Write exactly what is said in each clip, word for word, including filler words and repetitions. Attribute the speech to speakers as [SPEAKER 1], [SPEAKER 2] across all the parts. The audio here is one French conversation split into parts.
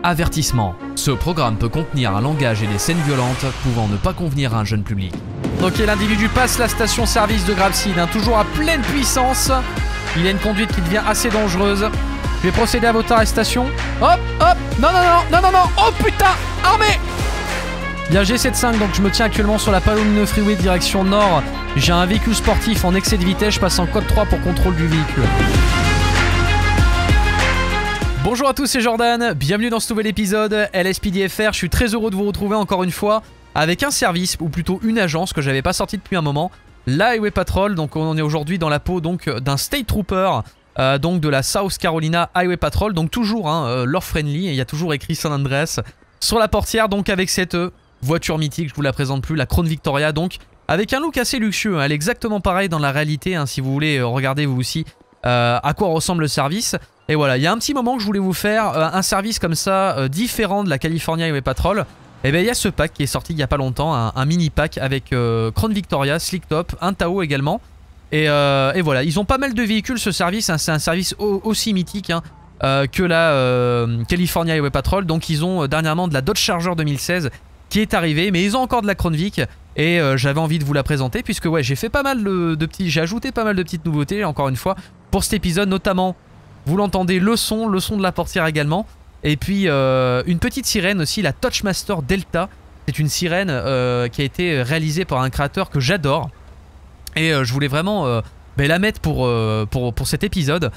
[SPEAKER 1] Avertissement. Ce programme peut contenir un langage et des scènes violentes pouvant ne pas convenir à un jeune public.
[SPEAKER 2] Ok, l'individu passe la station-service de Graveseed, hein, toujours à pleine puissance. Il a une conduite qui devient assez dangereuse. Je vais procéder à votre arrestation. Hop, hop, non, non, non, non, non, non, oh putain, armé. Bien, G soixante-cinq, donc je me tiens actuellement sur la Palomino Freeway direction nord. J'ai un véhicule sportif en excès de vitesse, je passe en code trois pour contrôle du véhicule. Bonjour à tous, c'est Jordan, bienvenue dans ce nouvel épisode L S P D F R. Je suis très heureux de vous retrouver encore une fois avec un service, ou plutôt une agence que j'avais pas sorti depuis un moment, la Highway Patrol. Donc on est aujourd'hui dans la peau donc d'un State Trooper, euh, donc de la South Carolina Highway Patrol, donc toujours hein, euh, lore friendly, et il y a toujours écrit San Andreas sur la portière, donc avec cette euh, voiture mythique, je vous la présente plus, la Crown Victoria, donc avec un look assez luxueux, hein. Elle est exactement pareille dans la réalité, hein, si vous voulez euh, regarder vous aussi euh, à quoi ressemble le service. Et voilà, il y a un petit moment que je voulais vous faire euh, un service comme ça, euh, différent de la California Highway Patrol. Et bien il y a ce pack qui est sorti il n'y a pas longtemps, un, un mini pack avec euh, Crown Victoria, Slick Top, un Tahoe également. Et, euh, et voilà, ils ont pas mal de véhicules ce service, hein, c'est un service aussi mythique hein, euh, que la euh, California Highway Patrol. Donc ils ont euh, dernièrement de la Dodge Charger deux mille seize qui est arrivée, mais ils ont encore de la Crown Vic. Et euh, j'avais envie de vous la présenter puisque ouais, j'ai fait pas mal de, de petits, j'ai ajouté pas mal de petites nouveautés encore une fois pour cet épisode, notamment, vous l'entendez, le son, le son de la portière également. Et puis euh, une petite sirène aussi, la Touchmaster Delta. C'est une sirène euh, qui a été réalisée par un créateur que j'adore. Et euh, je voulais vraiment euh, bah, la mettre pour, euh, pour, pour cet épisode.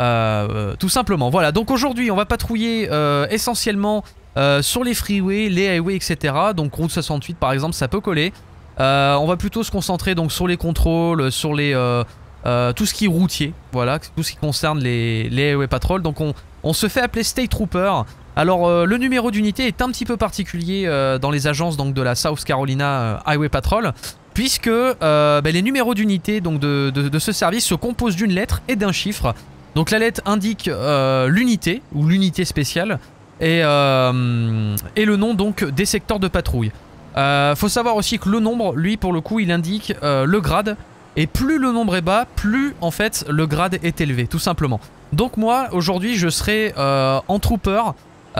[SPEAKER 2] Euh, tout simplement. Voilà, donc aujourd'hui on va patrouiller euh, essentiellement euh, sur les freeways, les highways, et cetera. Donc route soixante-huit par exemple, ça peut coller. Euh, on va plutôt se concentrer donc sur les contrôles, sur les... Euh, Euh, tout ce qui est routier, voilà, tout ce qui concerne les, les Highway Patrol. Donc on, on se fait appeler State Trooper. Alors euh, le numéro d'unité est un petit peu particulier euh, dans les agences donc, de la South Carolina euh, Highway Patrol, puisque euh, bah, les numéros d'unité donc de, de, de ce service se composent d'une lettre et d'un chiffre. Donc la lettre indique euh, l'unité ou l'unité spéciale et, euh, et le nom donc des secteurs de patrouille. Euh, faut savoir aussi que le nombre, lui pour le coup, il indique euh, le grade. Et plus le nombre est bas, plus en fait le grade est élevé, tout simplement. Donc moi, aujourd'hui, je serai euh, en trooper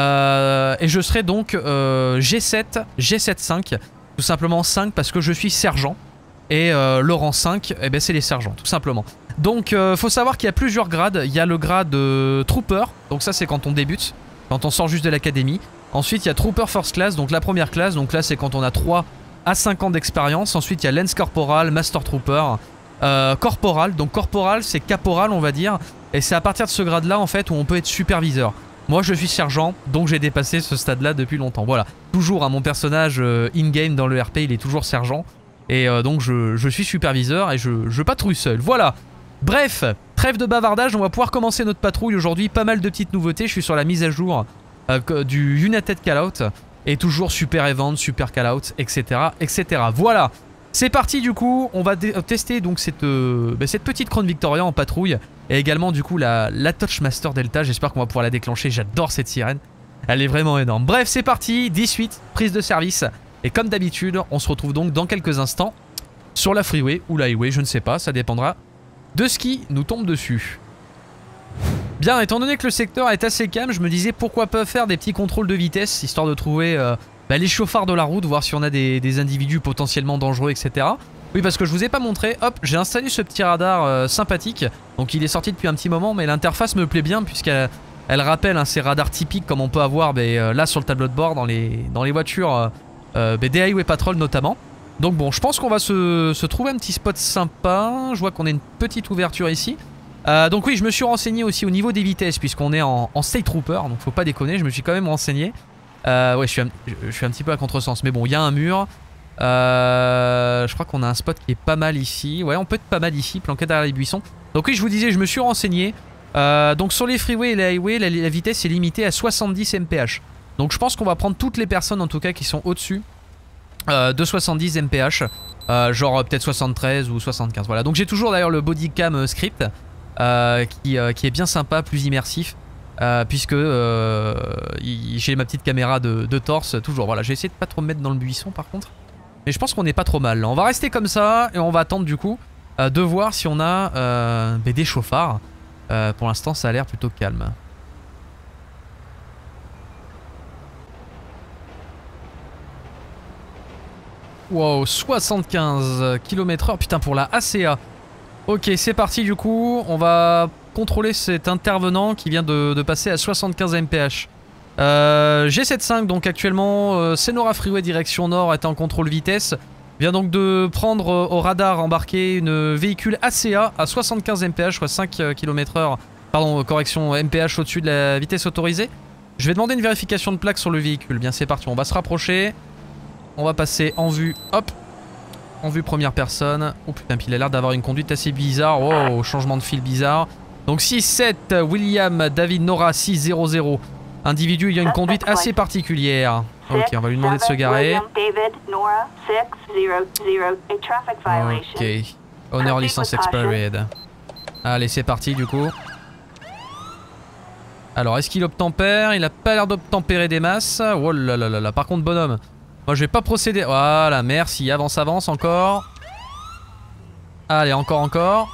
[SPEAKER 2] euh, et je serai donc euh, G sept, G soixante-cinq, tout simplement cinq parce que je suis sergent. Et euh, le rang cinq, eh ben, c'est les sergents, tout simplement. Donc euh, faut savoir qu'il y a plusieurs grades. Il y a le grade euh, trooper, donc ça c'est quand on débute, quand on sort juste de l'académie. Ensuite, il y a trooper first class, donc la première classe, donc là c'est quand on a trois à cinq ans d'expérience. Ensuite il y a Lance Corporal, Master Trooper, euh, Corporal. Donc Corporal c'est caporal on va dire. Et c'est à partir de ce grade là en fait où on peut être superviseur. Moi je suis sergent, donc j'ai dépassé ce stade là depuis longtemps. Voilà, toujours hein, mon personnage euh, in-game dans le R P il est toujours sergent. Et euh, donc je, je suis superviseur et je, je patrouille seul. Voilà, bref, trêve de bavardage, on va pouvoir commencer notre patrouille aujourd'hui. Pas mal de petites nouveautés, je suis sur la mise à jour euh, du United Callout. Et toujours super event, super call-out, et cetera, et cetera. Voilà, c'est parti du coup. On va tester donc cette, euh, bah, cette petite Crown Victoria en patrouille. Et également du coup la, la Touchmaster Delta. J'espère qu'on va pouvoir la déclencher. J'adore cette sirène. Elle est vraiment énorme. Bref, c'est parti. dix-huit, prise de service. Et comme d'habitude, on se retrouve donc dans quelques instants sur la freeway ou la highway, je ne sais pas. Ça dépendra de ce qui nous tombe dessus. Bien, étant donné que le secteur est assez calme, je me disais pourquoi pas faire des petits contrôles de vitesse, histoire de trouver euh, bah, les chauffards de la route, voir si on a des, des individus potentiellement dangereux, et cetera. Oui, parce que je vous ai pas montré, hop, j'ai installé ce petit radar euh, sympathique. Donc il est sorti depuis un petit moment, mais l'interface me plaît bien, puisqu'elle elle rappelle hein, ces radars typiques comme on peut avoir bah, euh, là sur le tableau de bord dans les, dans les voitures euh, euh, bah, des Highway Patrol notamment. Donc bon, je pense qu'on va se, se trouver un petit spot sympa. Je vois qu'on a une petite ouverture ici. Euh, donc oui, je me suis renseigné aussi au niveau des vitesses puisqu'on est en, en State Trooper, donc faut pas déconner, je me suis quand même renseigné. Euh, ouais, je suis, un, je, je suis un petit peu à contresens, mais bon, il y a un mur. Euh, je crois qu'on a un spot qui est pas mal ici. Ouais, on peut être pas mal ici, planqué derrière les buissons. Donc oui, je vous disais, je me suis renseigné. Euh, donc sur les freeways et les highways, la, la vitesse est limitée à soixante-dix M P H. Donc je pense qu'on va prendre toutes les personnes en tout cas qui sont au-dessus euh, de soixante-dix M P H. Euh, genre peut-être soixante-treize ou soixante-quinze. Voilà, donc j'ai toujours d'ailleurs le bodycam euh, script. Euh, qui, euh, qui est bien sympa, plus immersif euh, puisque euh, j'ai ma petite caméra de, de torse toujours. Voilà, j'ai essayé de pas trop me mettre dans le buisson par contre, mais je pense qu'on n'est pas trop mal là. On va rester comme ça et on va attendre du coup euh, de voir si on a euh, bah, des chauffards. Euh, pour l'instant ça a l'air plutôt calme. Wow, soixante-quinze kilomètres heure. Putain, pour la A C A. Ok, c'est parti du coup. On va contrôler cet intervenant qui vient de, de passer à soixante-quinze M P H. Euh, G soixante-quinze, donc actuellement, euh, Senora Freeway direction nord, est en contrôle vitesse. Vient donc de prendre euh, au radar embarqué une véhicule A C A à soixante-quinze M P H, soit cinq kilomètres heure. Pardon, correction, M P H au-dessus de la vitesse autorisée. Je vais demander une vérification de plaque sur le véhicule. Bien, c'est parti, on va se rapprocher. On va passer en vue, hop. En vue première personne. Oh putain, puis il a l'air d'avoir une conduite assez bizarre. Oh, changement de fil bizarre. Donc six sept, William David Nora six zéro zéro. Individu, il y a une conduite assez particulière. Ok, on va lui demander de se garer. Ok. Honneur licence expired. Allez, c'est parti du coup. Alors, est-ce qu'il obtempère? Il a pas l'air d'obtempérer des masses. Oh là là là là. Par contre, bonhomme, moi je vais pas procéder. Voilà, merci. Avance, avance encore. Allez, encore, encore.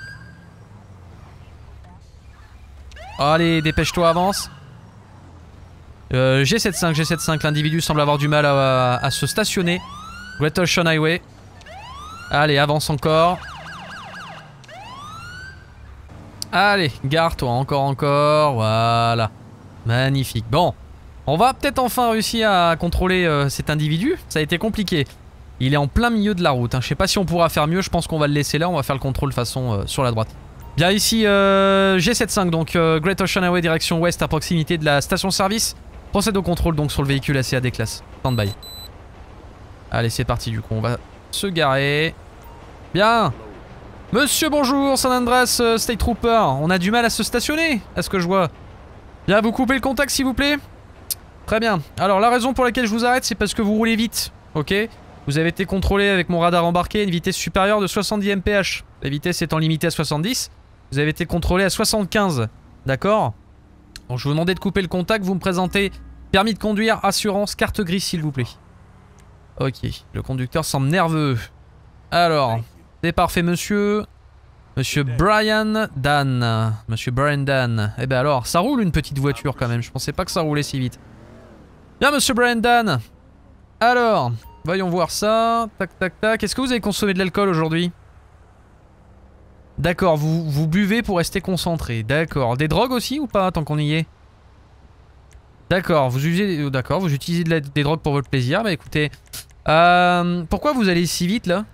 [SPEAKER 2] Allez, dépêche-toi, avance. Euh, G soixante-quinze, G soixante-quinze, l'individu semble avoir du mal à, à, à se stationner. Great Ocean Highway. Allez, avance encore. Allez, gare-toi, encore, encore. Voilà. Magnifique. Bon, on va peut-être enfin réussir à contrôler euh, cet individu. Ça a été compliqué. Il est en plein milieu de la route. Hein. Je sais pas si on pourra faire mieux. Je pense qu'on va le laisser là. On va faire le contrôle façon euh, sur la droite. Bien ici, euh, G soixante-quinze, donc euh, Great Ocean Highway direction ouest à proximité de la station-service. Procède au contrôle donc sur le véhicule A C A D-Class. Stand-by. Allez, c'est parti du coup. On va se garer. Bien. Monsieur, bonjour, San Andreas euh, State Trooper. On a du mal à se stationner, à ce que je vois. Bien, vous coupez le contact s'il vous plaît. Très bien. Alors, la raison pour laquelle je vous arrête, c'est parce que vous roulez vite. Ok. Vous avez été contrôlé avec mon radar embarqué à une vitesse supérieure de soixante-dix M P H. La vitesse étant limitée à soixante-dix. Vous avez été contrôlé à soixante-quinze. D'accord? Donc je vous demandais de couper le contact, vous me présentez permis de conduire, assurance, carte grise s'il vous plaît. Ok, le conducteur semble nerveux. Alors, c'est parfait monsieur. Monsieur Brian Dan. Monsieur Brian Dan. Eh ben alors, ça roule une petite voiture quand même, je pensais pas que ça roulait si vite. Bien monsieur Brian Dan. Alors, voyons voir ça. Tac tac tac, est-ce que vous avez consommé de l'alcool aujourd'hui? D'accord, vous, vous buvez pour rester concentré. D'accord. Des drogues aussi ou pas, tant qu'on y est? D'accord, vous usez, d'accord, vous utilisez de la, des drogues pour votre plaisir. Bah écoutez, euh, pourquoi vous allez si vite là?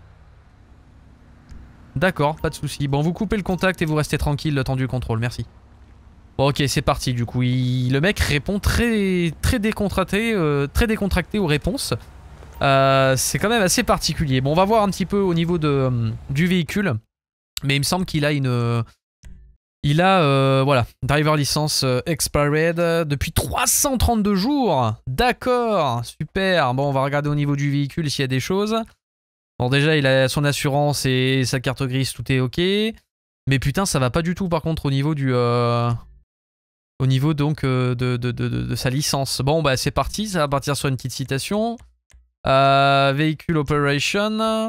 [SPEAKER 2] D'accord, pas de soucis. Bon, vous coupez le contact et vous restez tranquille le temps du contrôle, merci. Bon, ok, c'est parti. Du coup, il, le mec répond très, très décontracté, euh, très décontracté aux réponses. Euh, c'est quand même assez particulier. Bon, on va voir un petit peu au niveau de, euh, du véhicule. Mais il me semble qu'il a une... Il a, euh, voilà, driver license euh, expired depuis trois cent trente-deux jours. D'accord, super. Bon, on va regarder au niveau du véhicule s'il y a des choses. Bon, déjà, il a son assurance et sa carte grise, tout est ok. Mais putain, ça va pas du tout par contre au niveau du... Euh, au niveau donc euh, de, de, de, de, de sa licence. Bon, bah c'est parti, ça va partir sur une petite citation. Euh, véhicule operation...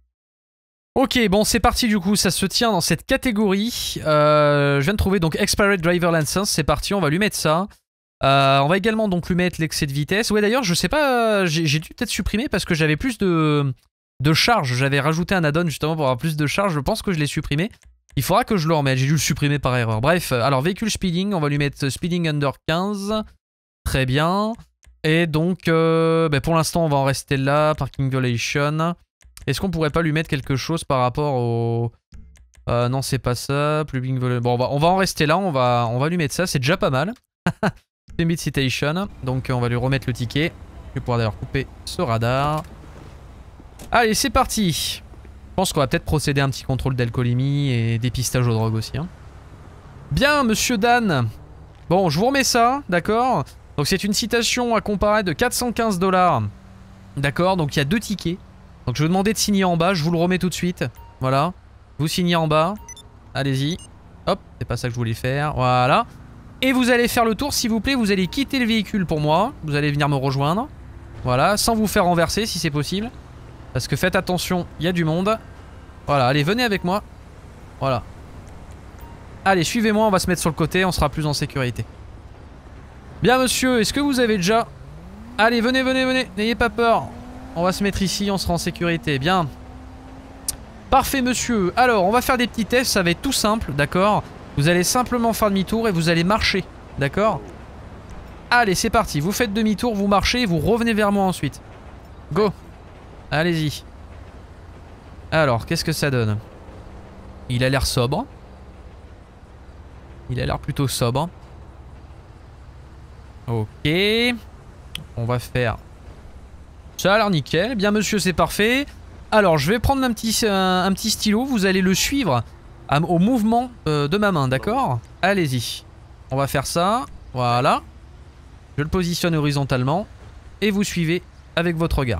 [SPEAKER 2] Ok, bon c'est parti du coup, ça se tient dans cette catégorie. Euh, je viens de trouver donc Expired Driver License, c'est parti, on va lui mettre ça. Euh, on va également donc lui mettre l'excès de vitesse. Ouais d'ailleurs, je sais pas, j'ai dû peut-être supprimer parce que j'avais plus de, de charge. J'avais rajouté un add-on justement pour avoir plus de charge, je pense que je l'ai supprimé. Il faudra que je le remette, j'ai dû le supprimer par erreur. Bref, alors véhicule speeding, on va lui mettre speeding under quinze. Très bien. Et donc, euh, bah, pour l'instant on va en rester là, parking violation. Est-ce qu'on pourrait pas lui mettre quelque chose par rapport au... Euh, non, c'est pas ça. Plugging volume. Bon, on va, on va en rester là. On va, on va lui mettre ça. C'est déjà pas mal. Limit citation. Donc, on va lui remettre le ticket. Je vais pouvoir d'ailleurs couper ce radar. Allez, c'est parti. Je pense qu'on va peut-être procéder à un petit contrôle d'alcoolémie et dépistage aux drogues aussi. Hein. Bien, monsieur Dan. Bon, je vous remets ça. D'accord. Donc, c'est une citation à comparer de quatre cent quinze dollars. D'accord. Donc, il y a deux tickets. Donc je vais vous demander de signer en bas, je vous le remets tout de suite. Voilà. Vous signez en bas. Allez-y. Hop, c'est pas ça que je voulais faire. Voilà. Et vous allez faire le tour, s'il vous plaît. Vous allez quitter le véhicule pour moi. Vous allez venir me rejoindre. Voilà, sans vous faire renverser si c'est possible. Parce que faites attention, il y a du monde. Voilà, allez, venez avec moi. Voilà. Allez, suivez-moi, on va se mettre sur le côté, on sera plus en sécurité. Bien monsieur, est-ce que vous avez déjà... Allez, venez, venez, venez, n'ayez pas peur. On va se mettre ici, on sera en sécurité. Bien. Parfait, monsieur. Alors, on va faire des petits tests, ça va être tout simple, d'accord? Vous allez simplement faire demi-tour et vous allez marcher, d'accord? Allez, c'est parti. Vous faites demi-tour, vous marchez et vous revenez vers moi ensuite. Go. Allez-y. Alors, qu'est-ce que ça donne? Il a l'air sobre. Il a l'air plutôt sobre. Ok. On va faire... Ça a l'air nickel. Bien, monsieur, c'est parfait. Alors, je vais prendre un petit, un, un petit stylo. Vous allez le suivre à, au mouvement euh, de ma main, d'accord? Allez-y. On va faire ça. Voilà. Je le positionne horizontalement. Et vous suivez avec votre regard.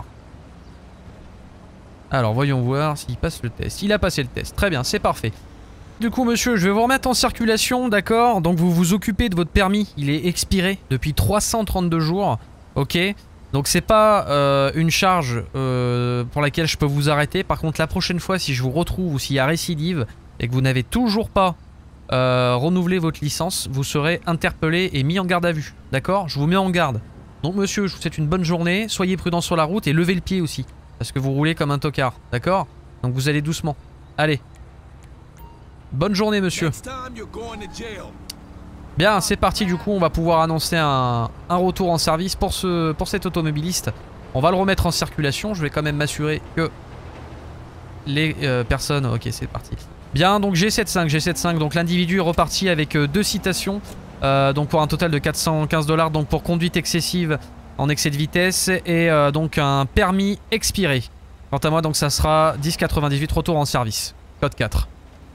[SPEAKER 2] Alors, voyons voir s'il passe le test. Il a passé le test. Très bien, c'est parfait. Du coup, monsieur, je vais vous remettre en circulation, d'accord? Donc, vous vous occupez de votre permis. Il est expiré depuis trois cent trente-deux jours. Ok? Donc, c'est pas euh, une charge euh, pour laquelle je peux vous arrêter. Par contre, la prochaine fois, si je vous retrouve ou s'il y a récidive et que vous n'avez toujours pas euh, renouvelé votre licence, vous serez interpellé et mis en garde à vue. D'accord? Je vous mets en garde. Donc, monsieur, je vous souhaite une bonne journée. Soyez prudent sur la route et levez le pied aussi. Parce que vous roulez comme un tocard. D'accord? Donc, vous allez doucement. Allez. Bonne journée, monsieur. Bien, c'est parti, du coup, on va pouvoir annoncer un, un retour en service pour, ce, pour cet automobiliste. On va le remettre en circulation, je vais quand même m'assurer que les euh, personnes... Ok, c'est parti. Bien, donc G soixante-quinze, G soixante-quinze, donc l'individu est reparti avec euh, deux citations, euh, donc pour un total de quatre cent quinze dollars, donc pour conduite excessive en excès de vitesse, et euh, donc un permis expiré. Quant à moi, donc ça sera dix quatre-vingt-dix-huit, retour en service. Code quatre.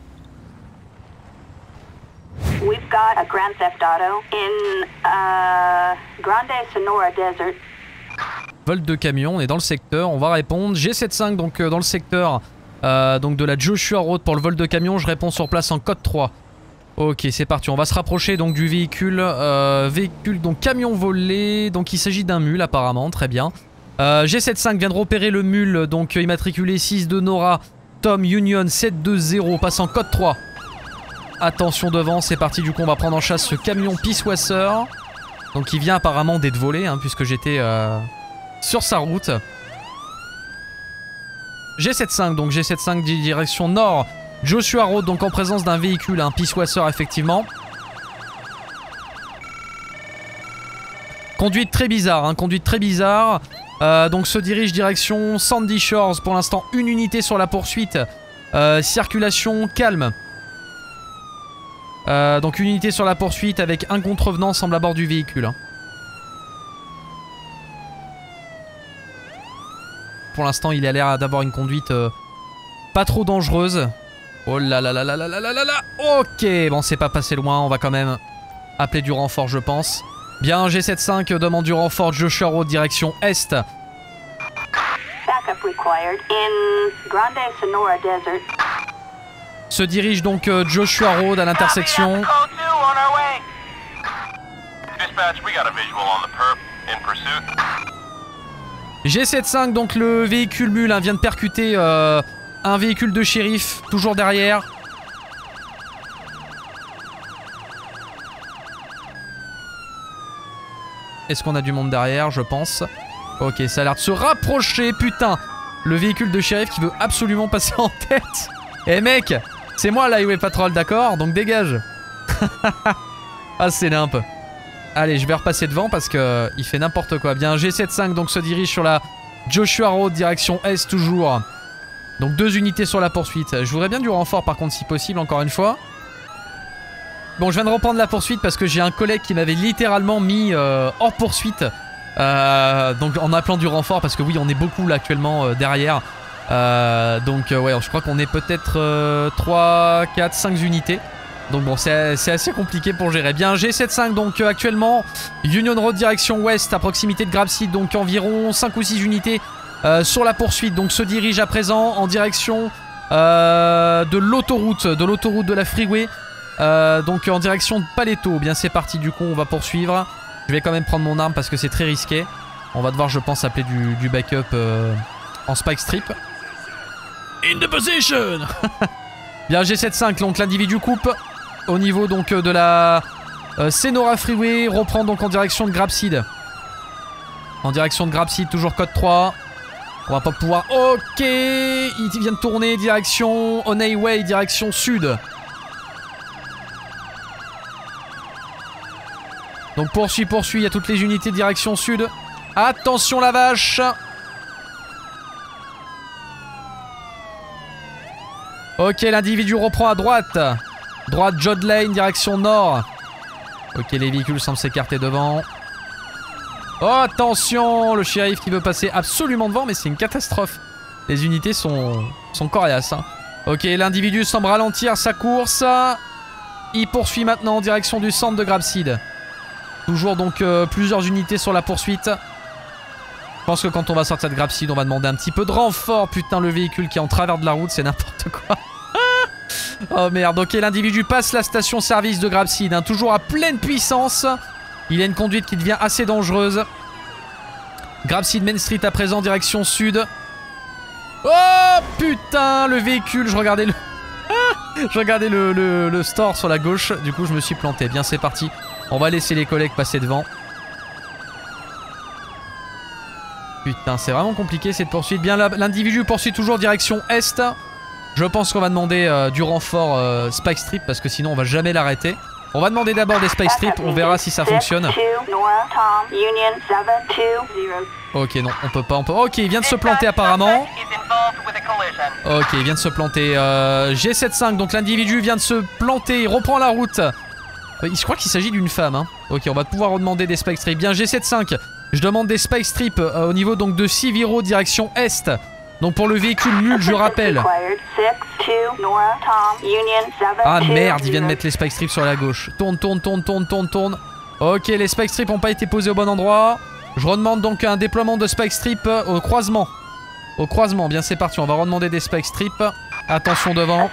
[SPEAKER 3] We've got a Grand Theft Auto in uh, Grande Sonora Desert.
[SPEAKER 2] Vol de camion, on est dans le secteur, on va répondre. G soixante-quinze, donc euh, dans le secteur euh, donc de la Joshua Road pour le vol de camion, je réponds sur place en code trois. Ok, c'est parti, on va se rapprocher donc du véhicule, euh, véhicule donc camion volé, donc il s'agit d'un mule apparemment, très bien. Euh, G soixante-quinze vient de repérer le mule, donc euh, immatriculé six de Nora, Tom Union sept deux zéro, passant code trois. Attention devant, c'est parti, du coup on va prendre en chasse ce camion Peacewasser. Donc il vient apparemment d'être volé, hein, puisque j'étais euh, sur sa route. G soixante-quinze, donc G soixante-quinze direction nord, Joshua Road, donc en présence d'un véhicule, un Peacewasser effectivement. Conduite très bizarre, hein, conduite très bizarre. Euh, donc se dirige direction Sandy Shores, pour l'instant une unité sur la poursuite. Euh, circulation calme. Euh, donc une unité sur la poursuite avec un contrevenant semble à bord du véhicule. Hein. Pour l'instant il a l'air d'avoir une conduite euh, pas trop dangereuse. Oh là là là là là là là là là. Ok, bon c'est pas passé loin, on va quand même appeler du renfort je pense. Bien, G soixante-quinze demande du renfort Joshua Road direction est.
[SPEAKER 3] Backup required in Grande Sonora Desert.
[SPEAKER 2] Se dirige donc euh, Joshua Road à l'intersection. G soixante-quinze, donc le véhicule mule hein, vient de percuter euh, un véhicule de shérif, toujours derrière. Est-ce qu'on a du monde derrière? Je pense. Ok, ça a l'air de se rapprocher, putain. Le véhicule de shérif qui veut absolument passer en tête. Eh hey, mec, c'est moi l'Highway Patrol, d'accord? Donc dégage. Ah, c'est nimp. Allez, je vais repasser devant parce que il fait n'importe quoi. Bien, G soixante-quinze donc se dirige sur la Joshua Road, direction est toujours. Donc deux unités sur la poursuite. Je voudrais bien du renfort par contre si possible, encore une fois. Bon, je viens de reprendre la poursuite parce que j'ai un collègue qui m'avait littéralement mis euh, hors poursuite. Euh, donc en appelant du renfort parce que oui, on est beaucoup là actuellement euh, derrière. Euh, donc euh, ouais, je crois qu'on est peut-être euh, trois, quatre, cinq unités. Donc bon, c'est assez compliqué pour gérer. Bien, G soixante-quinze donc euh, actuellement Union Road direction ouest à proximité de Grapeseed. Donc environ cinq ou six unités euh, sur la poursuite. Donc se dirige à présent en direction euh, de l'autoroute, de l'autoroute de la freeway. Euh, donc en direction de Paleto. Bien, c'est parti, du coup on va poursuivre. Je vais quand même prendre mon arme parce que c'est très risqué. On va devoir, je pense, appeler du, du backup euh, en spike strip. In the position. Bien, G soixante-quinze, donc l'individu coupe au niveau donc de la euh, Senora Freeway, reprend donc en direction de Grapeseed. En direction de Grapeseed, toujours code trois. On va pas pouvoir... Ok, il vient de tourner direction On Highway, direction sud. Donc poursuit, poursuit, il y a toutes les unités direction sud. Attention la vache. Ok, l'individu reprend à droite. Droite, Jod Lane, direction nord. Ok, les véhicules semblent s'écarter devant. Oh, attention, le shérif qui veut passer absolument devant, mais c'est une catastrophe. Les unités sont, sont coriaces. Hein. Ok, l'individu semble ralentir sa course. Il poursuit maintenant en direction du centre de Grabseed. Toujours donc euh, plusieurs unités sur la poursuite. Je pense que quand on va sortir de Grabseed, on va demander un petit peu de renfort. Putain, le véhicule qui est en travers de la route, c'est n'importe quoi. Oh merde, ok, l'individu passe la station-service de Grabseed, hein, toujours à pleine puissance. Il a une conduite qui devient assez dangereuse. Grabseed Main Street à présent, direction sud. Oh putain, le véhicule, je regardais le... je regardais le, le, le store sur la gauche, du coup je me suis planté. Bien, c'est parti. On va laisser les collègues passer devant. Putain, c'est vraiment compliqué cette poursuite. Bien, l'individu poursuit toujours direction est. Je pense qu'on va demander euh, du renfort euh, Spike Strip parce que sinon on va jamais l'arrêter. On va demander d'abord des Spike Strip, on verra si ça fonctionne. Ok, non, on peut pas, on peut... Ok, il vient de se planter apparemment. Ok, il vient de se planter. Euh, G soixante-quinze, donc l'individu vient de se planter, il reprend la route. Euh, je crois qu'il s'agit d'une femme. Hein. Ok, on va pouvoir demander des Spike Strip. Bien, G soixante-quinze, je demande des Spike Strip euh, au niveau donc de Siviro, direction est. Donc pour le véhicule nul, je rappelle. Ah merde, il vient de mettre les Spike Strips sur la gauche. Tourne, tourne, tourne, tourne, tourne, tourne. Ok, les Spike Strips n'ont pas été posés au bon endroit. Je redemande donc un déploiement de Spike Strip au croisement. Au croisement, bien c'est parti, on va redemander des Spike Strips. Attention devant.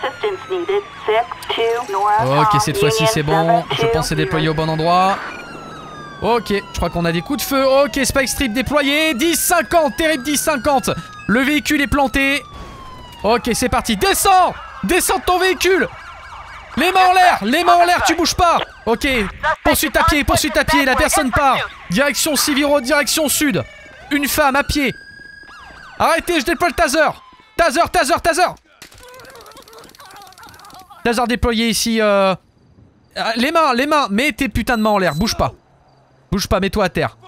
[SPEAKER 2] Ok, cette fois-ci c'est bon. Je pense c'est déployé au bon endroit. Ok, je crois qu'on a des coups de feu. Ok, Spike Strip déployé. dix cinquante, terrible dix cinquante. Le véhicule est planté. Ok, c'est parti. Descends! Descends de ton véhicule! Les mains en l'air! Les mains en l'air, tu bouges pas! Ok, poursuite à pied, poursuite à pied. La personne part. Direction Siviro, direction sud. Une femme à pied. Arrêtez, je déploie le taser. Taser, taser, taser. Taser déployé ici. Euh... Les mains, les mains. Mets tes putains de mains en l'air. Bouge pas. Bouge pas, mets-toi à terre.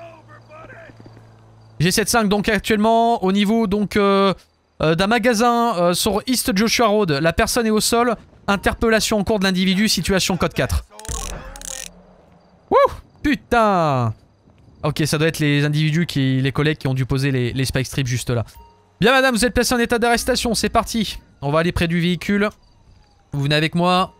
[SPEAKER 2] G soixante-quinze donc actuellement au niveau donc euh, euh, d'un magasin euh, sur East Joshua Road. La personne est au sol. Interpellation en cours de l'individu. Situation code quatre. Wouh! Putain! Ok, ça doit être les individus, qui, les collègues qui ont dû poser les, les Spike Strips juste là. Bien madame, vous êtes placé en état d'arrestation. C'est parti. On va aller près du véhicule. Vous venez avec moi.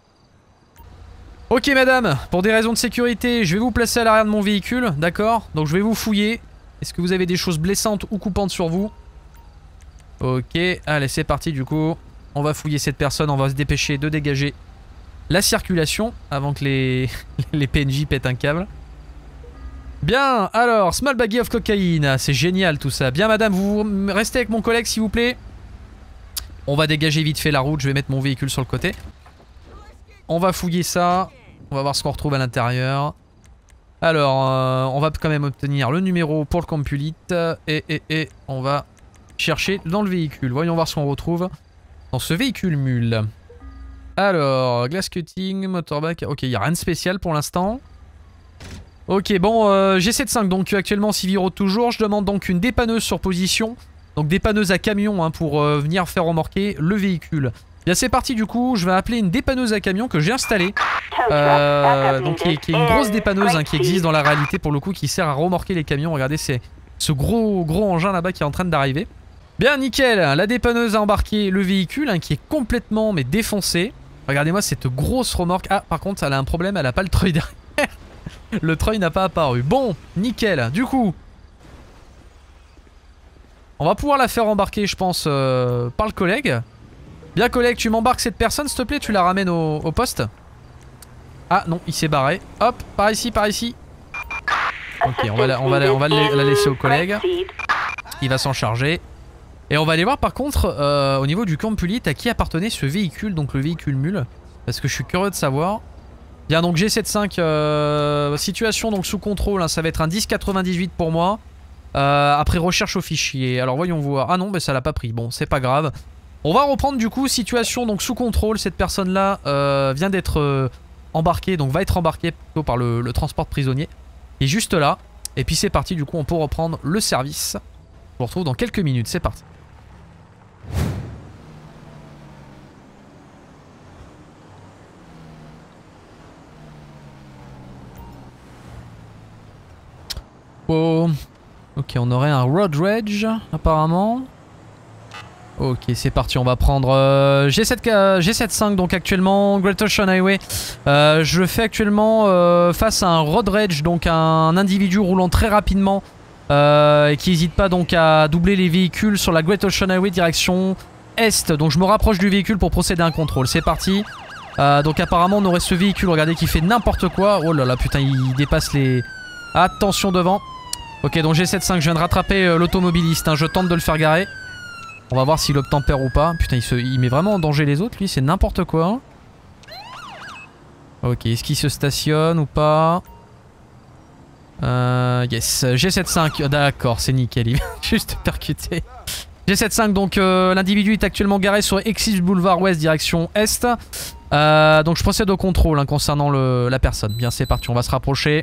[SPEAKER 2] Ok madame, pour des raisons de sécurité, je vais vous placer à l'arrière de mon véhicule. D'accord? Donc je vais vous fouiller. Est-ce que vous avez des choses blessantes ou coupantes sur vous? Ok, allez c'est parti du coup. On va fouiller cette personne, on va se dépêcher de dégager la circulation avant que les, les P N J pètent un câble. Bien, alors, small baggie of cocaïne, c'est génial tout ça. Bien madame, vous restez avec mon collègue s'il vous plaît. On va dégager vite fait la route, je vais mettre mon véhicule sur le côté. On va fouiller ça, on va voir ce qu'on retrouve à l'intérieur. Alors, euh, on va quand même obtenir le numéro pour le Compulite. Et, et, et on va chercher dans le véhicule. Voyons voir ce qu'on retrouve dans ce véhicule mule. Alors, glass cutting, motorbike. Ok, il n'y a rien de spécial pour l'instant. Ok, bon, euh, G soixante-quinze, donc actuellement Siviro toujours. Je demande donc une dépanneuse sur position. Donc dépanneuse à camion hein, pour euh, venir faire remorquer le véhicule. Bien c'est parti du coup, je vais appeler une dépanneuse à camion que j'ai installée. Euh, donc qui est, qui est une grosse dépanneuse hein, qui existe dans la réalité pour le coup, qui sert à remorquer les camions. Regardez, c'est ce gros gros engin là-bas qui est en train d'arriver. Bien nickel, la dépanneuse a embarqué le véhicule hein, qui est complètement mais défoncé. Regardez-moi cette grosse remorque. Ah par contre elle a un problème, elle a pas le treuil derrière. Le treuil n'a pas apparu. Bon, nickel, du coup on va pouvoir la faire embarquer je pense euh, par le collègue. Bien collègue, tu m'embarques cette personne s'il te plaît, tu la ramènes au, au poste. Ah non, il s'est barré. Hop, par ici, par ici. Ok, on va, la, on va, la, on va la laisser au collègue. Il va s'en charger. Et on va aller voir par contre euh, au niveau du Compulite à qui appartenait ce véhicule, donc le véhicule mule. Parce que je suis curieux de savoir. Bien donc G soixante-quinze, euh, situation donc sous contrôle, hein, ça va être un dix quatre-vingt-dix-huit pour moi. Euh, après recherche au fichier. Alors voyons voir. Ah non, mais ça l'a pas pris. Bon, c'est pas grave. On va reprendre du coup situation donc sous contrôle. Cette personne là euh, vient d'être euh, embarquée, donc va être embarquée plutôt par le, le transport de prisonniers. Et juste là. Et puis c'est parti, du coup on peut reprendre le service. Je vous retrouve dans quelques minutes, c'est parti. Oh. Ok, on aurait un road rage apparemment. Ok, c'est parti, on va prendre euh, G sept cinq donc actuellement, Great Ocean Highway. Euh, je fais actuellement euh, face à un road rage, donc un individu roulant très rapidement euh, et qui n'hésite pas donc à doubler les véhicules sur la Great Ocean Highway direction Est. Donc je me rapproche du véhicule pour procéder à un contrôle, c'est parti. Euh, donc apparemment on aurait ce véhicule, regardez, qui fait n'importe quoi. Oh là là, putain, il dépasse les... Attention devant. Ok, donc G sept cinq, je viens de rattraper euh, l'automobiliste, hein, je tente de le faire garer. On va voir s'il obtempère ou pas. Putain, il, se, il met vraiment en danger les autres, lui, c'est n'importe quoi. Ok, est-ce qu'il se stationne ou pas? Euh, yes, G sept cinq, d'accord, c'est nickel, il vient juste percuter. G sept cinq, donc euh, l'individu est actuellement garé sur Exis Boulevard Ouest, direction Est. Euh, donc je procède au contrôle hein, concernant le, la personne. Bien, c'est parti, on va se rapprocher.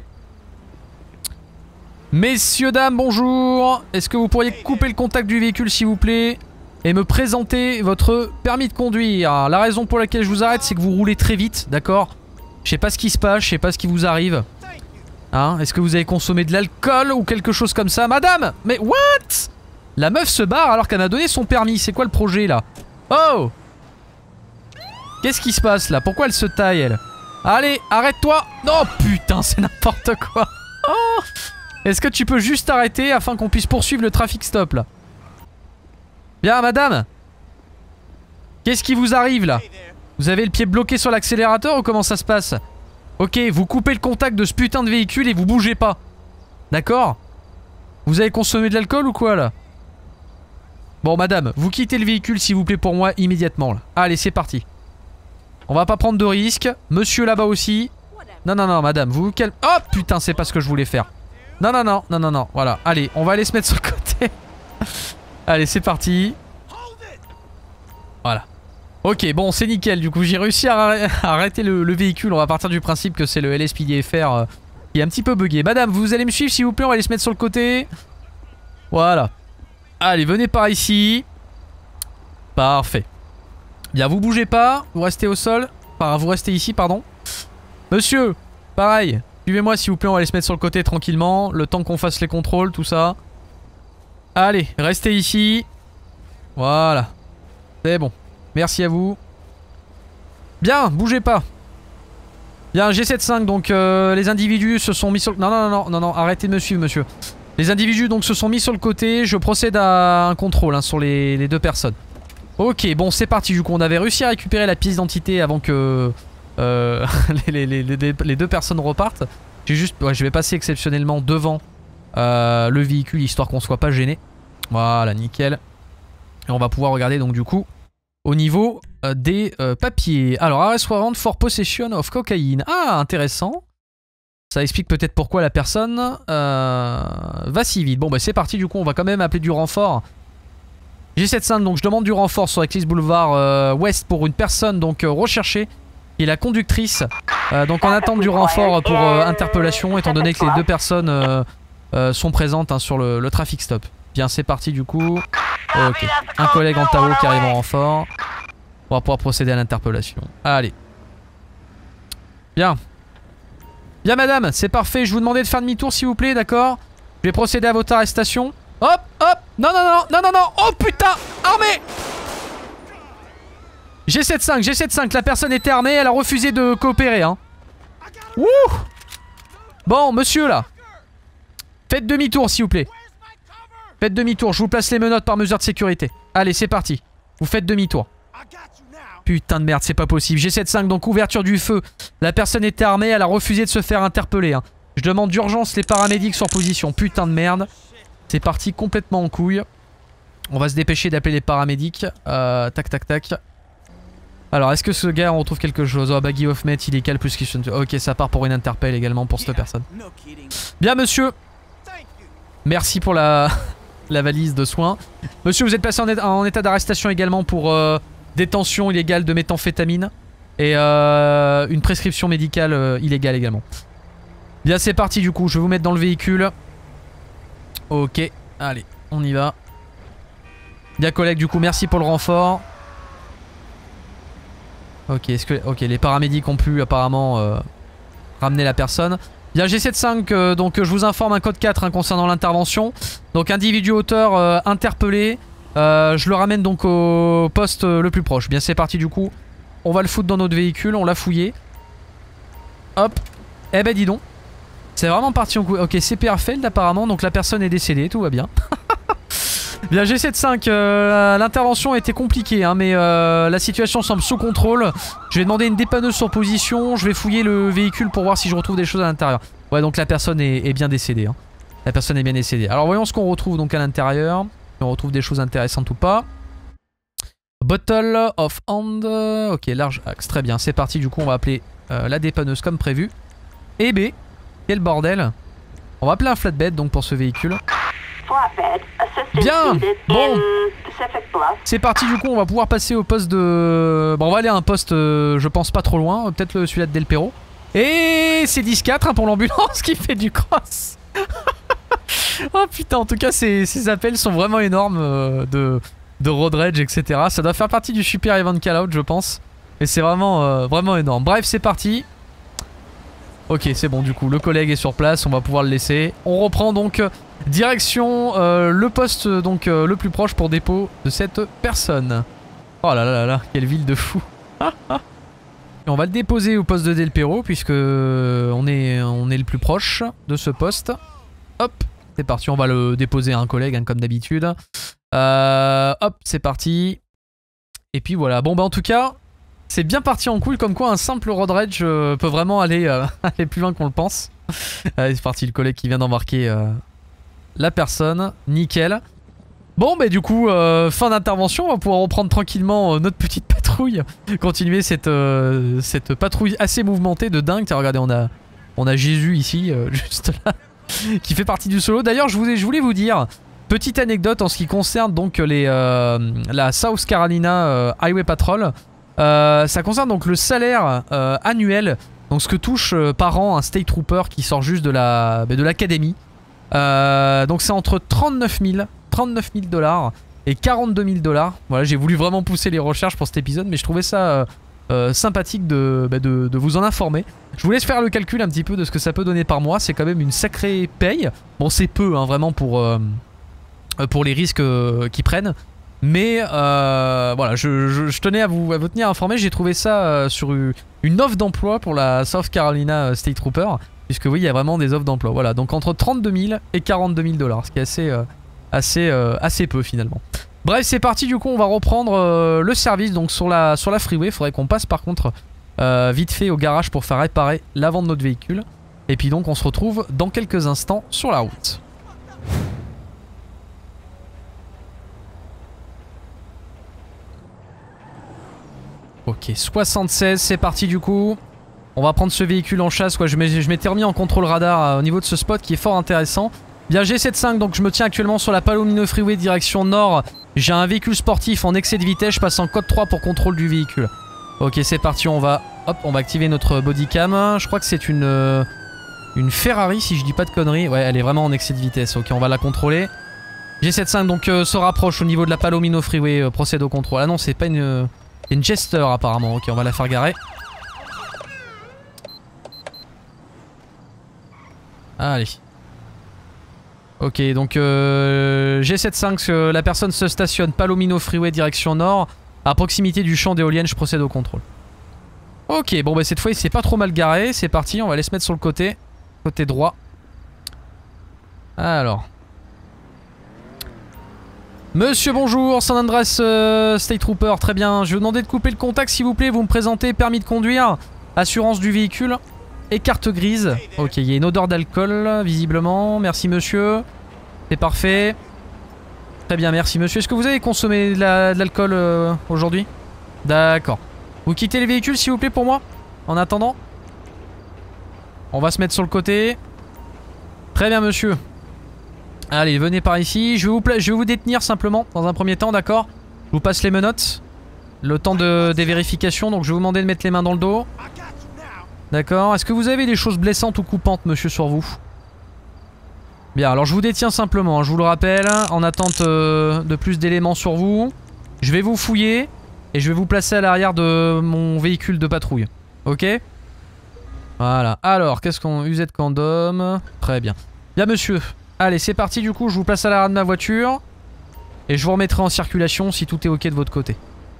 [SPEAKER 2] Messieurs, dames, bonjour. Est-ce que vous pourriez couper le contact du véhicule, s'il vous plaît, et me présenter votre permis de conduire? La raison pour laquelle je vous arrête, c'est que vous roulez très vite, d'accord? Je sais pas ce qui se passe, je sais pas ce qui vous arrive. Hein? Est-ce que vous avez consommé de l'alcool ou quelque chose comme ça? Madame! Mais what? La meuf se barre alors qu'elle a donné son permis. C'est quoi le projet, là? Oh! Qu'est-ce qui se passe, là? Pourquoi elle se taille, elle? Allez, arrête-toi! Oh, putain, c'est n'importe quoi! Oh! Est-ce que tu peux juste arrêter afin qu'on puisse poursuivre le trafic stop là? Bien, madame. Qu'est-ce qui vous arrive là? Vous avez le pied bloqué sur l'accélérateur ou comment ça se passe? Ok, vous coupez le contact de ce putain de véhicule et vous bougez pas. D'accord? Vous avez consommé de l'alcool ou quoi là? Bon, madame, vous quittez le véhicule s'il vous plaît pour moi immédiatement là. Allez, c'est parti. On va pas prendre de risques. Monsieur là-bas aussi. Non, non, non, madame, vous vous calmez. Oh putain, c'est pas ce que je voulais faire. Non, non, non, non, non, non, voilà. Allez, on va aller se mettre sur le côté. Allez, c'est parti. Voilà. Ok, bon, c'est nickel. Du coup, j'ai réussi à arrêter le, le véhicule. On va partir du principe que c'est le L S P D F R euh, qui est un petit peu bugué. Madame, vous allez me suivre s'il vous plaît. On va aller se mettre sur le côté. Voilà. Allez, venez par ici. Parfait. Bien, vous bougez pas. Vous restez au sol. Enfin, vous restez ici, pardon. Monsieur, pareil. Suivez-moi s'il vous plaît, on va aller se mettre sur le côté tranquillement. Le temps qu'on fasse les contrôles, tout ça. Allez, restez ici. Voilà. C'est bon. Merci à vous. Bien, bougez pas. Bien, G sept cinq, donc euh, les individus se sont mis sur... Non, non, non, non, non, arrêtez de me suivre, monsieur. Les individus donc se sont mis sur le côté. Je procède à un contrôle hein, sur les, les deux personnes. Ok, bon, c'est parti. Du coup, on avait réussi à récupérer la pièce d'identité avant que... Euh, les, les, les, les deux personnes repartent. J'ai juste, ouais, je vais passer exceptionnellement devant euh, le véhicule histoire qu'on soit pas gêné. Voilà, nickel. Et on va pouvoir regarder donc du coup au niveau euh, des euh, papiers. Alors, arrest warrant for possession of cocaïne. Ah, intéressant. Ça explique peut-être pourquoi la personne euh, va si vite. Bon, bah c'est parti. Du coup, on va quand même appeler du renfort. G sept cinq, donc je demande du renfort sur Eclipse Boulevard euh, Ouest pour une personne donc euh, recherchée. Et la conductrice, euh, donc en attente du renfort pour euh, interpellation, étant donné que les deux personnes euh, euh, sont présentes hein, sur le, le trafic stop. Bien, c'est parti du coup. Ok, un collègue en Tao qui arrive en renfort. On va pouvoir procéder à l'interpellation. Allez. Bien. Bien madame, c'est parfait, je vous demandais de faire demi-tour s'il vous plaît, d'accord? Je vais procéder à votre arrestation. Hop, hop, non, non, non, non, non, non, oh putain, armée! G sept cinq, G sept cinq, la personne était armée, elle a refusé de coopérer hein. Wouh. Bon monsieur là, faites demi-tour s'il vous plaît. Faites demi-tour, je vous place les menottes par mesure de sécurité. Allez c'est parti, vous faites demi-tour. Putain de merde, c'est pas possible. G sept cinq, donc ouverture du feu. La personne était armée, elle a refusé de se faire interpeller hein. Je demande d'urgence les paramédics sur position. Putain de merde. C'est parti complètement en couille. On va se dépêcher d'appeler les paramédics. euh, Tac tac tac. Alors, est-ce que ce gars, on retrouve quelque chose? Oh, baggy of met, il est calme plus qu'il... Ok, ça part pour une interpelle également pour cette personne. Bien, monsieur. Merci pour la, la valise de soins. Monsieur, vous êtes placé en, état, en état d'arrestation également pour euh, détention illégale de méthamphétamine. Et euh, une prescription médicale euh, illégale également. Bien, c'est parti du coup. Je vais vous mettre dans le véhicule. Ok, allez, on y va. Bien, collègue, du coup, merci pour le renfort. Ok, est-ce que, ok, les paramédics ont pu apparemment euh, ramener la personne. Bien, G soixante-quinze, euh, donc je vous informe un code quatre hein, concernant l'intervention. Donc, individu auteur euh, interpellé. Euh, je le ramène donc au poste euh, le plus proche. Bien, c'est parti du coup. On va le foutre dans notre véhicule, on l'a fouillé. Hop. Eh ben dis donc. C'est vraiment parti en coup. Ok, C P R failed apparemment, donc la personne est décédée, tout va bien. Bien, G soixante-quinze, euh, l'intervention a été compliquée, hein, mais euh, la situation semble sous contrôle. Je vais demander une dépanneuse sur position, je vais fouiller le véhicule pour voir si je retrouve des choses à l'intérieur. Ouais, donc la personne est, est bien décédée. Hein. La personne est bien décédée. Alors voyons ce qu'on retrouve donc à l'intérieur. Si on retrouve des choses intéressantes ou pas. Bottle of hand. Ok, large axe. Très bien, c'est parti. Du coup, on va appeler euh, la dépanneuse comme prévu. Et B. Quel bordel. On va appeler un flatbed donc pour ce véhicule. Bien. Bon. C'est parti. Du coup, on va pouvoir passer au poste de... Bon, on va aller à un poste, euh, je pense, pas trop loin. Peut-être celui-là de Del Perro. Et c'est dix quatre hein, pour l'ambulance qui fait du cross. Oh putain, en tout cas, ces, ces appels sont vraiment énormes euh, de... de road rage, et cetera. Ça doit faire partie du super event call out, je pense. Et c'est vraiment, euh, vraiment énorme. Bref, c'est parti. Ok, c'est bon, du coup, le collègue est sur place, on va pouvoir le laisser. On reprend donc euh, direction euh, le poste donc euh, le plus proche pour dépôt de cette personne. Oh là là là là, quelle ville de fou. Et on va le déposer au poste de Del Perro, puisque on est, on est le plus proche de ce poste. Hop, c'est parti, on va le déposer à un collègue, hein, comme d'habitude. Euh, hop, c'est parti. Et puis voilà. Bon bah en tout cas, c'est bien parti en couille, comme quoi un simple road rage euh, peut vraiment aller, euh, aller plus loin qu'on le pense. Allez, c'est parti, le collègue qui vient d'embarquer euh, la personne. Nickel. Bon bah du coup, euh, fin d'intervention, on va pouvoir reprendre tranquillement euh, notre petite patrouille. Continuer cette, euh, cette patrouille assez mouvementée de dingue. Tiens, regardez, on a, on a Jésus ici, euh, juste là, qui fait partie du solo. D'ailleurs, je, je voulais vous dire... Petite anecdote en ce qui concerne donc les, euh, la South Carolina euh, Highway Patrol. Euh, ça concerne donc le salaire euh, annuel, donc ce que touche euh, par an un State Trooper qui sort juste de la de l'académie. Euh, donc c'est entre trente-neuf mille dollars et quarante-deux mille dollars. Voilà, j'ai voulu vraiment pousser les recherches pour cet épisode, mais je trouvais ça euh, euh, sympathique de, bah de, de vous en informer. Je vous laisse faire le calcul un petit peu de ce que ça peut donner par mois. C'est quand même une sacrée paye. Bon, c'est peu, hein, vraiment pour... Euh, pour les risques euh, qu'ils prennent, mais euh, voilà, je, je, je tenais à vous, à vous tenir informé. J'ai trouvé ça euh, sur une offre d'emploi pour la South Carolina State Trooper, puisque oui, il y a vraiment des offres d'emploi. Voilà, donc entre trente-deux mille et quarante-deux mille dollars, ce qui est assez, euh, assez, euh, assez peu finalement. Bref, c'est parti, du coup on va reprendre euh, le service donc sur la, sur la freeway. Il faudrait qu'on passe par contre euh, vite fait au garage pour faire réparer l'avant de notre véhicule, et puis donc on se retrouve dans quelques instants sur la route. Ok, soixante-seize, c'est parti du coup. On va prendre ce véhicule en chasse, quoi. Je m'étais remis en contrôle radar euh, au niveau de ce spot qui est fort intéressant. Bien, G soixante-quinze, donc je me tiens actuellement sur la Palomino Freeway direction nord. J'ai un véhicule sportif en excès de vitesse, je passe en code trois pour contrôle du véhicule. Ok, c'est parti, on va, hop, on va activer notre bodycam. Je crois que c'est une, euh, une Ferrari si je dis pas de conneries. Ouais, elle est vraiment en excès de vitesse. Ok, on va la contrôler. G soixante-quinze donc euh, se rapproche au niveau de la Palomino Freeway, euh, procède au contrôle. Ah non, c'est pas une... Euh, C'est une Jester apparemment, ok, on va la faire garer. Allez. Ok, donc euh, G soixante-quinze, euh, la personne se stationne Palomino Freeway direction nord, à proximité du champ d'éoliennes, je procède au contrôle. Ok, bon bah cette fois il s'est pas trop mal garé, c'est parti, on va aller se mettre sur le côté, côté droit. Alors... Monsieur bonjour, San Andreas euh, State Trooper, très bien. Je vais vous demander de couper le contact s'il vous plaît, vous me présentez, permis de conduire, assurance du véhicule et carte grise. Ok, il y a une odeur d'alcool visiblement, merci monsieur. C'est parfait. Très bien, merci monsieur. Est-ce que vous avez consommé de l'alcool euh, aujourd'hui? D'accord. Vous quittez les véhicules s'il vous plaît pour moi, en attendant. On va se mettre sur le côté. Très bien monsieur. Allez, venez par ici. Je vais vous, je vais vous détenir simplement dans un premier temps, d'accord? Je vous passe les menottes. Le temps de, des vérifications, donc je vais vous demander de mettre les mains dans le dos. D'accord. Est-ce que vous avez des choses blessantes ou coupantes, monsieur, sur vous? Bien, alors je vous détiens simplement, hein, je vous le rappelle, en attente euh, de plus d'éléments sur vous. Je vais vous fouiller et je vais vous placer à l'arrière de mon véhicule de patrouille. Ok? Voilà. Alors, qu'est-ce qu'on... Usette condom. Très bien. Bien, monsieur. Allez, c'est parti du coup, je vous place à l'arrière de ma voiture. Et je vous remettrai en circulation si tout est ok de votre côté.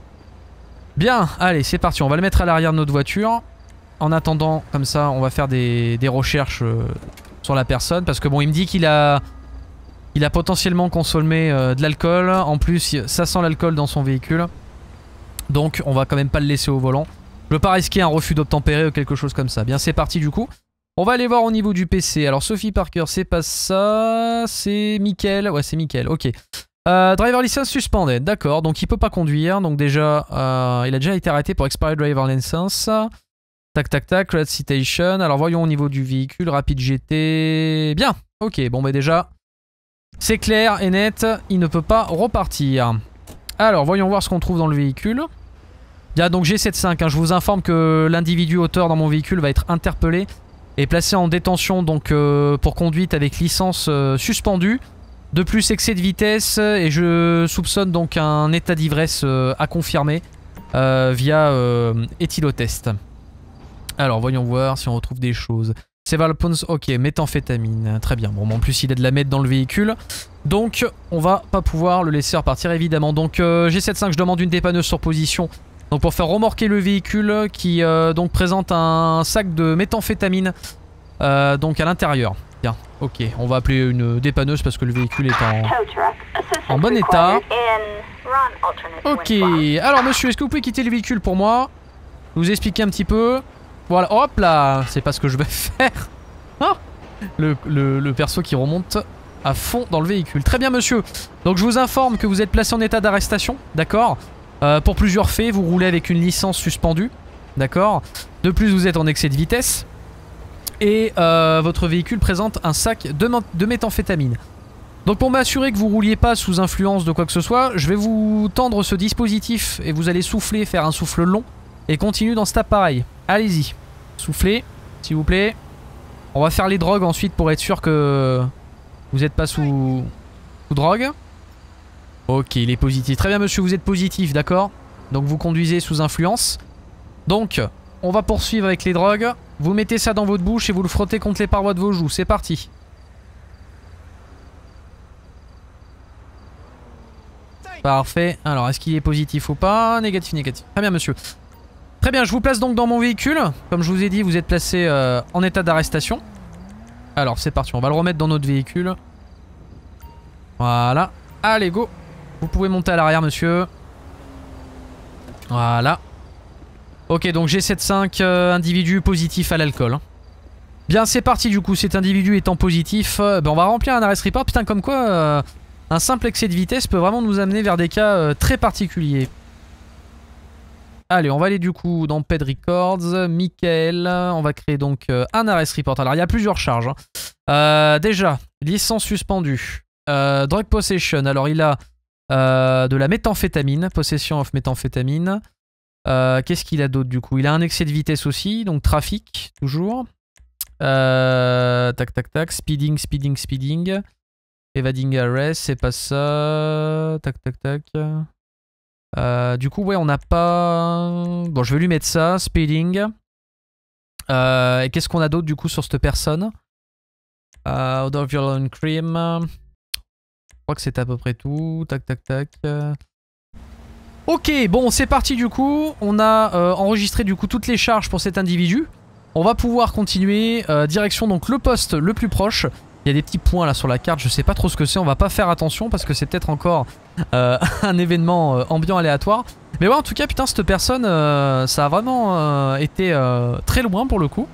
[SPEAKER 2] Bien, allez, c'est parti, on va le mettre à l'arrière de notre voiture. En attendant, comme ça, on va faire des, des recherches euh, sur la personne. Parce que bon, il me dit qu'il a... Il a potentiellement consommé euh, de l'alcool. En plus, ça sent l'alcool dans son véhicule. Donc, on va quand même pas le laisser au volant. Je veux pas risquer un refus d'obtempérer ou quelque chose comme ça. Bien, c'est parti du coup. On va aller voir au niveau du P C. Alors, Sophie Parker, c'est pas ça. C'est Mickaël. Ouais, c'est Mickaël, ok. Euh, driver license suspended, d'accord, donc il peut pas conduire, donc déjà, euh, il a déjà été arrêté pour expired driver license. Tac tac tac, red citation, alors voyons au niveau du véhicule, rapide G T, bien, ok, bon bah déjà, c'est clair et net, il ne peut pas repartir. Alors, voyons voir ce qu'on trouve dans le véhicule. Bien, donc G soixante-quinze, hein, je vous informe que l'individu auteur dans mon véhicule va être interpellé et placé en détention donc euh, pour conduite avec licence euh, suspendue. De plus, excès de vitesse et je soupçonne donc un état d'ivresse euh, à confirmer euh, via euh, éthylotest. Alors, voyons voir si on retrouve des choses. Several pounds, ok, méthamphétamine, très bien. Bon, en plus, il a de la meth dans le véhicule. Donc, on va pas pouvoir le laisser repartir, évidemment. Donc, euh, G soixante-quinze, je demande une dépanneuse sur position. Donc, pour faire remorquer le véhicule qui euh, donc présente un sac de méthamphétamine euh, donc à l'intérieur. Bien, ok, on va appeler une dépanneuse parce que le véhicule est en, en bon état. Ok, alors monsieur, est-ce que vous pouvez quitter le véhicule pour moi? Vous expliquer un petit peu. Voilà, hop là, c'est pas ce que je vais faire. Ah, le, le, le perso qui remonte à fond dans le véhicule. Très bien monsieur, donc je vous informe que vous êtes placé en état d'arrestation, d'accord, euh, pour plusieurs faits, vous roulez avec une licence suspendue, d'accord. De plus, vous êtes en excès de vitesse. Et euh, votre véhicule présente un sac de, de méthamphétamine. Donc pour m'assurer que vous rouliez pas sous influence de quoi que ce soit, je vais vous tendre ce dispositif et vous allez souffler, faire un souffle long et continuer dans cet appareil. Allez-y, soufflez, s'il vous plaît. On va faire les drogues ensuite pour être sûr que vous n'êtes pas sous, sous drogue. Ok, il est positif. Très bien monsieur, vous êtes positif, d'accord. Donc vous conduisez sous influence. Donc, on va poursuivre avec les drogues. Vous mettez ça dans votre bouche et vous le frottez contre les parois de vos joues. C'est parti. Parfait. Alors, est-ce qu'il est positif ou pas? Négatif, négatif. Très bien, monsieur. Très bien, je vous place donc dans mon véhicule. Comme je vous ai dit, vous êtes placé euh, en état d'arrestation. Alors, c'est parti. On va le remettre dans notre véhicule. Voilà. Allez, go. Vous pouvez monter à l'arrière, monsieur. Voilà. Ok, donc G soixante-quinze, euh, individu positif à l'alcool. Hein. Bien, c'est parti du coup. Cet individu étant positif, euh, ben on va remplir un arrest report. Putain, comme quoi, euh, un simple excès de vitesse peut vraiment nous amener vers des cas euh, très particuliers. Allez, on va aller du coup dans Ped Records. Mickaël, on va créer donc euh, un arrest report. Alors, il y a plusieurs charges. Hein. Euh, déjà, licence suspendue. Euh, drug possession. Alors, il a euh, de la méthamphétamine. Possession of méthamphétamine. Euh, Qu'est-ce qu'il a d'autre du coup? Il a un excès de vitesse aussi, donc trafic, toujours. Euh, tac tac tac, speeding, speeding, speeding. Evading arrest, c'est pas ça. Tac tac tac. Euh, du coup, ouais, on n'a pas... Bon, je vais lui mettre ça, speeding. Euh, et qu'est-ce qu'on a d'autre du coup sur cette personne? euh, Odor violent crime. Je crois que c'est à peu près tout. Tac tac tac. Ok, bon, c'est parti du coup. On a euh, enregistré du coup toutes les charges pour cet individu. On va pouvoir continuer. Euh, direction donc le poste le plus proche. Il y a des petits points là sur la carte. Je sais pas trop ce que c'est. On va pas faire attention parce que c'est peut-être encore euh, un événement euh, ambiant aléatoire. Mais ouais, en tout cas, putain, cette personne, euh, ça a vraiment euh, été euh, très loin pour le coup.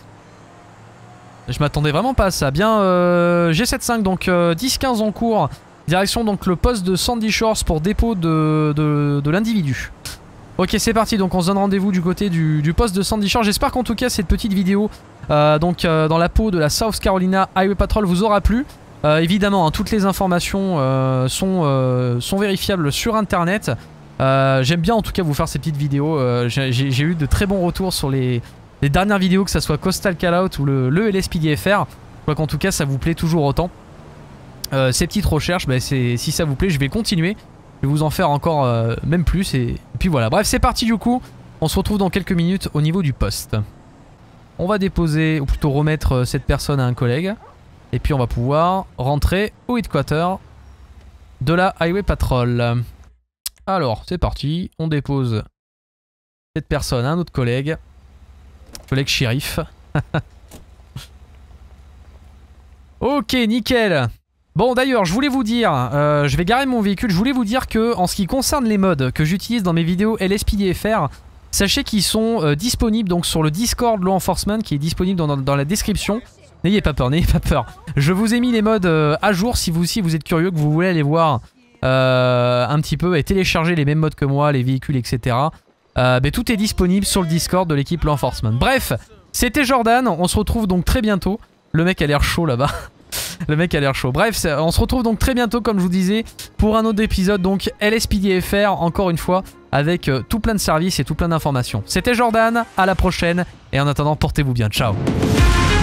[SPEAKER 2] Je m'attendais vraiment pas à ça. Bien, euh, G soixante-quinze, donc euh, dix quinze en cours. Direction donc le poste de Sandy Shores pour dépôt de, de, de l'individu. Ok, c'est parti, donc on se donne rendez-vous du côté du, du poste de Sandy Shores. J'espère qu'en tout cas cette petite vidéo euh, donc euh, dans la peau de la South Carolina Highway Patrol vous aura plu. Euh, évidemment, hein, toutes les informations euh, sont, euh, sont vérifiables sur internet. Euh, J'aime bien en tout cas vous faire ces petites vidéos. Euh, J'ai eu de très bons retours sur les, les dernières vidéos, que ça soit Coastal Callout ou le, le L S P D F R. Je crois qu'en tout cas ça vous plaît toujours autant. Euh, ces petites recherches, bah, si ça vous plaît, je vais continuer. Je vais vous en faire encore euh, même plus. Et, et puis voilà. Bref, c'est parti du coup. On se retrouve dans quelques minutes au niveau du poste. On va déposer, ou plutôt remettre euh, cette personne à un collègue. Et puis on va pouvoir rentrer au headquarter de la Highway Patrol. Alors, c'est parti. On dépose cette personne à un autre collègue. Collègue shérif. Ok, nickel. Bon, d'ailleurs, je voulais vous dire, euh, je vais garer mon véhicule, je voulais vous dire que, en ce qui concerne les mods que j'utilise dans mes vidéos L S P D F R, sachez qu'ils sont euh, disponibles donc sur le Discord Law Enforcement, qui est disponible dans, dans, dans la description. N'ayez pas peur, n'ayez pas peur. Je vous ai mis les mods euh, à jour si vous aussi vous êtes curieux, que vous voulez aller voir euh, un petit peu et télécharger les mêmes mods que moi, les véhicules, et cetera. Euh, bah, tout est disponible sur le Discord de l'équipe Law Enforcement. Bref, c'était Jordan, on se retrouve donc très bientôt. Le mec a l'air chaud là-bas. Le mec a l'air chaud. Bref, on se retrouve donc très bientôt, comme je vous disais, pour un autre épisode, donc L S P D F R, encore une fois, avec euh, tout plein de services et tout plein d'informations. C'était Jordan, à la prochaine, et en attendant, portez-vous bien, ciao.